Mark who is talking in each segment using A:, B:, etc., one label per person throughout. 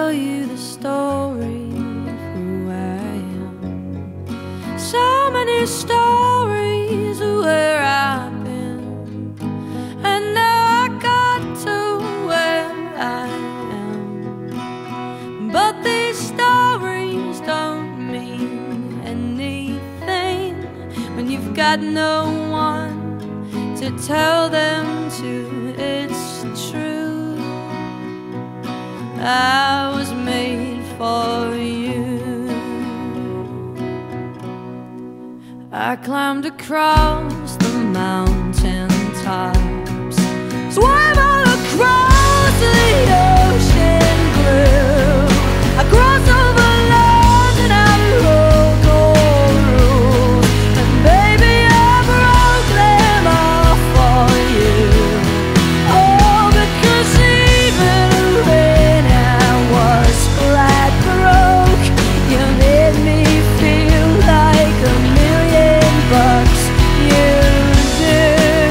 A: tell you the story of who I am. So many stories of where I've been, and now I got to where I am. But these stories don't mean anything when you've got no one to tell them to. It's true, I was made for you. I climbed across the mountain tops, swam all across the ocean blue. I crossed over lands and I broke all rules, and baby I broke them all for you. Oh, because even when I was flat broke, you made me feel like $1,000,000. You do.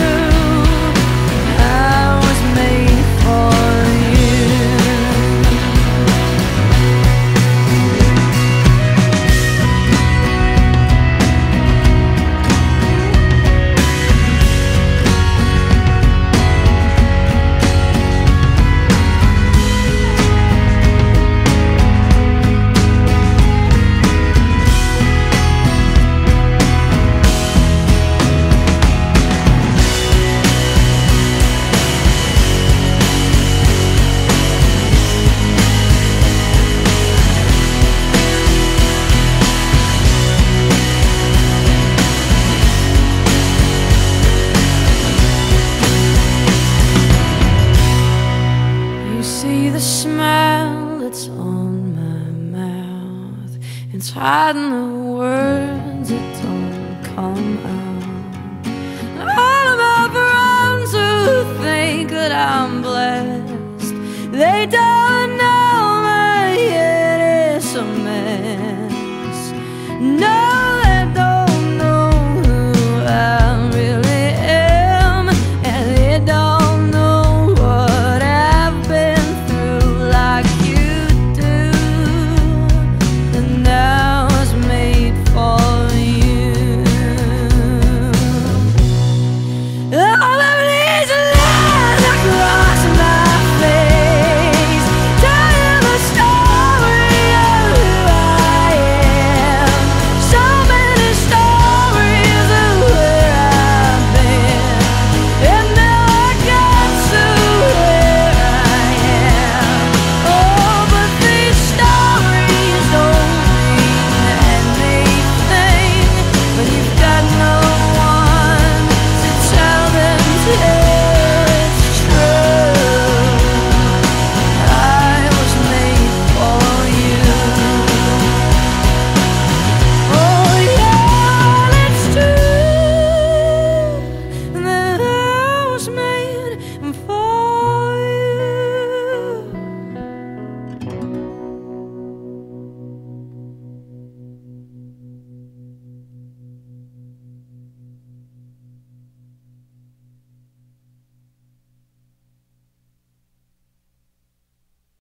A: I was made for you. See the smile that's on my mouth, it's hiding the words that don't come out. All of my friends who think that I'm blessed, they don't know